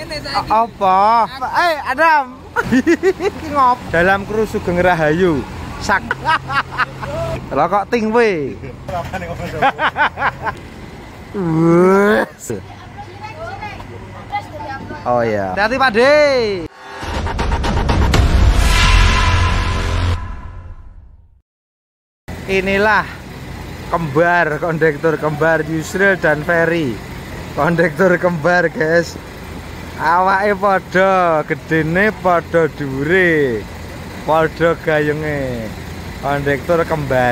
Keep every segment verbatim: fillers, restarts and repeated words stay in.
Apa? Eh, Adam. Ngop dalam kru Sugeng Rahayu. Sak. Lah kok ting we. Oh ya. Hati-hati Pak De. Inilah kembar, kondektur kembar Yusril dan Ferry. Kondektur kembar, guys. Awake padha, gedene padha dhuwure. Padha gayenge. Kondektur kembar.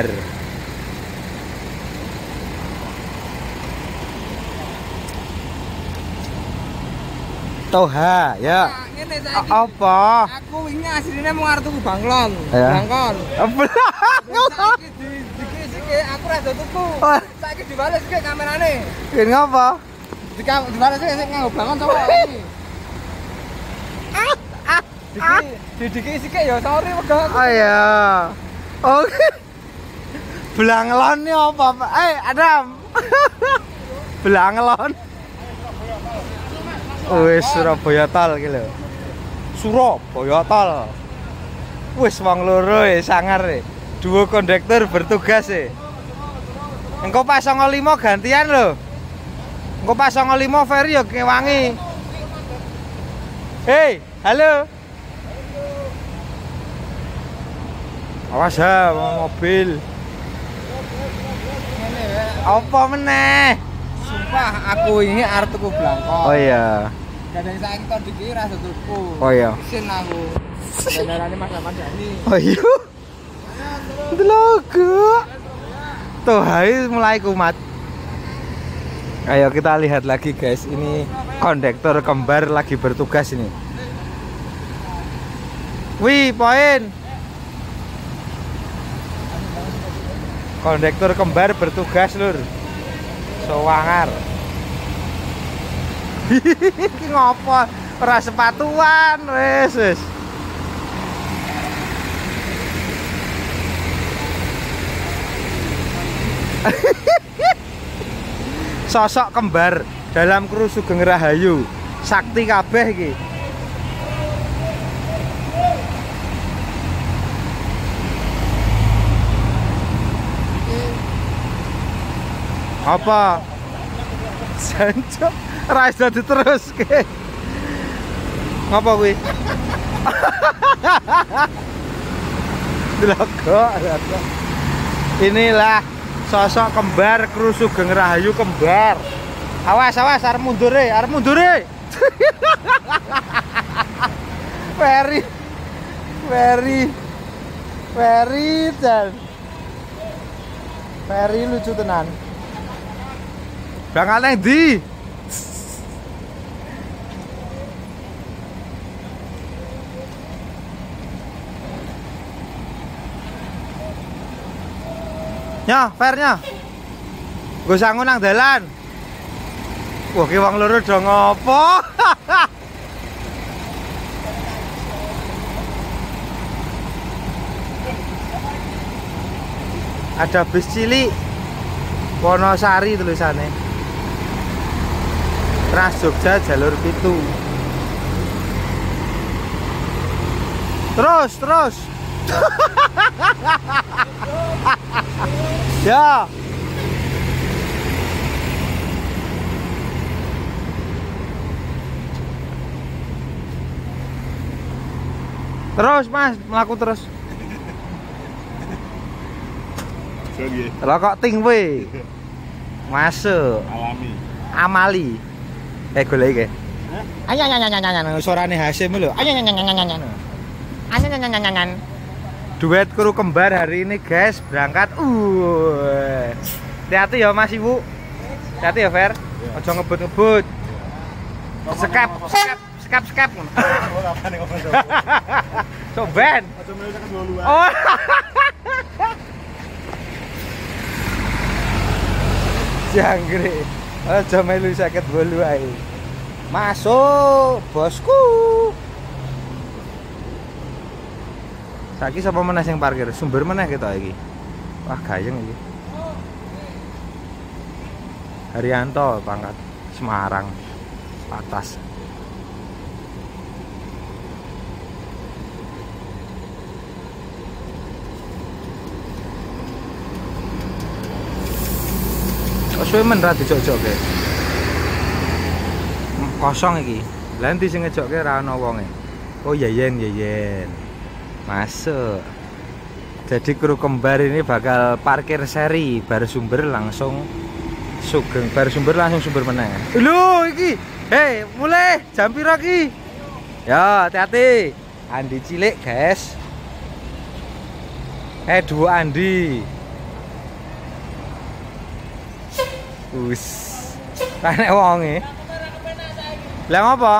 Toha, ya. Apa? Aku wingi asline mung arep tuku banglon. Bangkon. Iki aku rada tuku. Saiki dibales iki kamerane. Ini ngapa? Dibales iki sing nganggo bangon coba iki. Ah, didiki sik ya sore wegah. Oh ya. Oke. Belangelon ini apa, Pak? Eh, Adam. Belangelon. Wis Surabaya Tol iki lho. Surabaya Tol. Wis wong loro e sangar e. Dua kondektur bertugas e. Engko pas songo limo gantian lho. Engko pas songo limo Ferry yo kewangi. Hei, halo. Awas ha mobil. Apa meneh? Sumpah aku ini arep tuku blangkon. Oh iya. Gadang saiki to diki rada tuku. Oh iya. Sin aku. Benerane Mas Ahmad Dhani. Oh iya. Logo. Tuh, hai mulai kumat. Ayo kita lihat lagi, guys. Ini kondektur kembar lagi bertugas ini. Wih, poin. Kondektur kembar bertugas, Lur. Sowangar. Iki ngopo? Ora sepatuan, wis wis. Sosok kembar dalam kru Sugeng Rahayu. Sakti kabeh iki. Apa? Sanco ra iso diteruske. Ngapa kuwi? Logo. Inilah sosok kembar kru Sugeng Rahayu kembar. Awas awas arep mundur e, arep mundur e. Ferry. Ferry. Ferry dan Ferry lucu tenan. Berangkat nang ndi? Nya, Fernya. Nggo sangu nang dalan. Wah, ki wong loro do ngopo? Ada bis cilik Wonosari tulisannya. Trans Jogja jalur pitu. Terus, terus. Ya. Terus, Mas, melaku terus. Lah kok ting we. Masuk. Alami. Amali. Eh golek iki. Ayo nyanyi nyanyi nyanyi suarane Hasim lho. Ayo nyanyi nyanyi nyanyi. Ayo nyanyi nyanyi nyanyi. Duet kru kembar hari ini, guys, berangkat. Uh. Hati-hati ya Mas Ibu. Hati-hati ya Fer. Aja ngebut-ngebut. Sekap, sekap, sekap, sekap. Coben. Oh. Jangkrik. Aja melu sakit bolu ae. Masuk, bosku. Saiki sapa meneh sing parkir? Sumber meneh kita iki. Wah, gayeng iki. Haryanto pangkat Semarang. Atas. suwe-suwe men ra dijok-jokke. Kosong iki. Lah endi sing ngejokke ra ono wonge. Oh Yeyen Yeyen. Masuk. Jadi kru kembar ini bakal parkir seri bar sumber langsung sugeng bar sumber langsung sumber meneh. Lho iki. Hei, mulai jam piro iki? Ya, hati-hati. Andi cilik, guys. Eh, dua Andi. Us. Kanek wonge. Lah ngopo?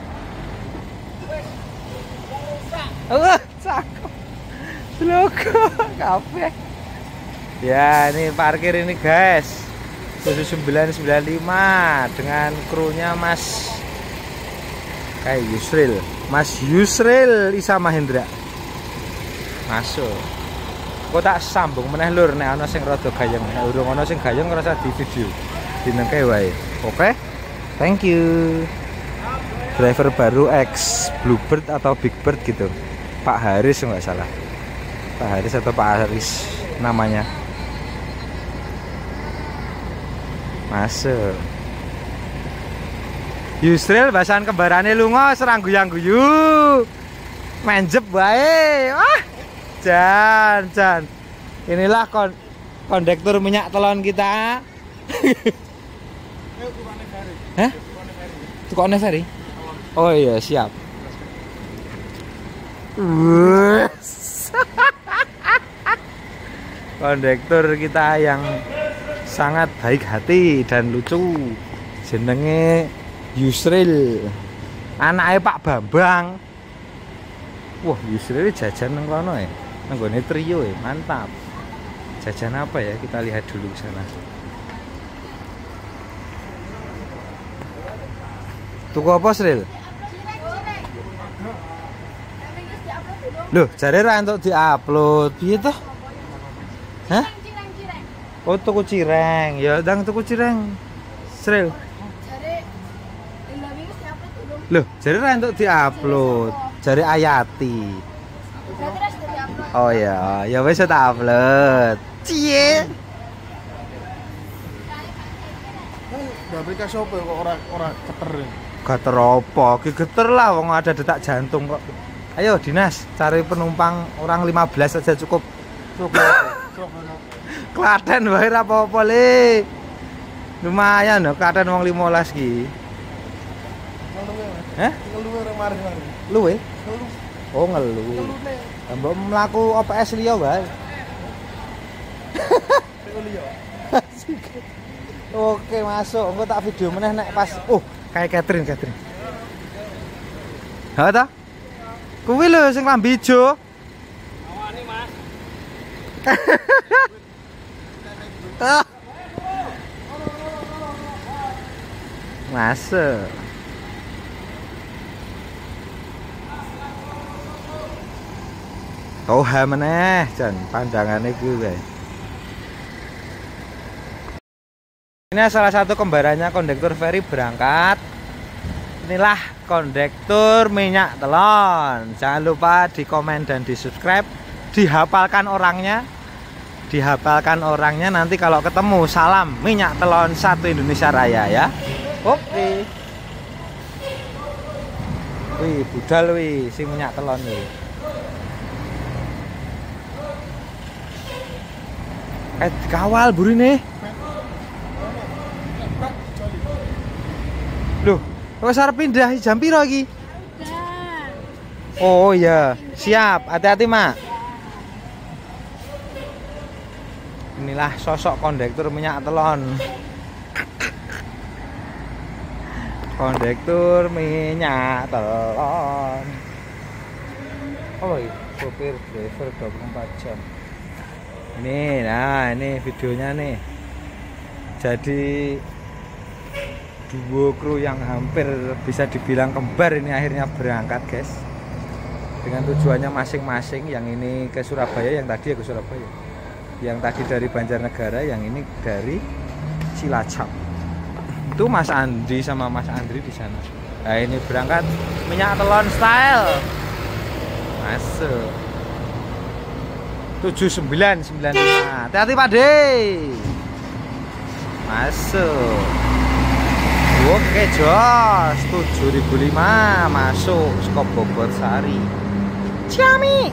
Oh, cakep. Logo kafe. Ya, ini parkir ini, guys. tujuh sembilan sembilan lima dengan krunya Mas kayak Yusril. Mas Yusril Isa Mahendra. Masuk. Kok tak sambung meneh lur nek ana sing rada gayeng. Nek urung ana sing gayeng ngrasa di video. Dinengke wae. Oke. Thank you. Driver baru X Bluebird atau Big Bird gitu. Pak Haris enggak salah. Pak Haris atau Pak Haris namanya. Masuk. Yusril bahasan kembarane lunga serang guyang-guyu. Menjep wae. Wah. Jan, Jan. Inilah kon kondektur minyak telon kita. Hah? Tukokne Ferry. Oh iya, siap. Kondektur kita yang sangat baik hati dan lucu. Jenenge Yusril. Anaknya Pak Bambang. Wah, Yusril jajan nang kono ya. Nang gone trio ya, mantap. Jajan apa ya? Kita lihat dulu sana. Tuku apa, Sril? Loh, jare ra entuk diupload. Piye toh? Hah? Oh, tuku cireng. Ya, ndang tuku cireng. Sril. Loh, jare ra entuk diupload. Jare Ayati. Oh ya, ya wis tak upload. Cie. Aplikasi apa kok ora ora keter. Geter apa? Ki geter lah wong ada detak jantung kok. Ayo Dinas, cari penumpang orang lima belas aja cukup. Cukup. Klaten wae ra apa-apa le. Lumayan lho, Klaten wong lima belas ki. Hah? Ngeluwe ora mari-mari. Luwe? Ngelu. Oh, ngelu. Mbok mlaku O P S liya wae. Oke, masuk. Engko tak video meneh nek pas. Oh, kayak Catherine, Catherine. Ha ta? Kuwi lho sing lambe ijo. Awani, Mas. Masuk. Oh, ha meneh, Jan. Pandangane kuwi wae. Ini salah satu kembarannya kondektur Ferry berangkat. Inilah kondektur minyak telon. Jangan lupa di komen dan di subscribe. Dihafalkan orangnya. Dihafalkan orangnya nanti kalau ketemu salam minyak telon satu Indonesia Raya ya. Oke. Wih, budal wih si minyak telon wih. Eh, kawal burine. Loh, wes arep pindah jam piro iki? Oh iya, siap. Hati-hati, Mak. Inilah sosok kondektur minyak telon. Kondektur minyak telon. Oh, iya, sopir driver dua puluh empat jam. Ini, nah ini videonya nih. Jadi duo kru yang hampir bisa dibilang kembar ini akhirnya berangkat, guys. Dengan tujuannya masing-masing. Yang ini ke Surabaya, yang tadi ya ke Surabaya. Yang tadi dari Banjarnegara, yang ini dari Cilacap. Itu Mas Andi sama Mas Andri di sana. Nah, ini berangkat minyak telon style. Masuk. tujuh sembilan sembilan lima. Hati-hati, Pak De. Mas masuk. Oke jos, tujuh ribu lima masuk Skop Bogor Sari. Ciami.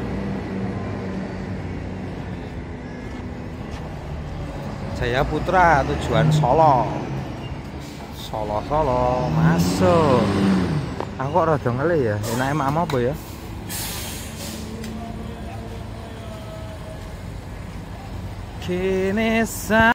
Jaya Putra tujuan Solo. Solo Solo masuk. Aku kok rada ngele ya, enake mak apa ya? Kini sa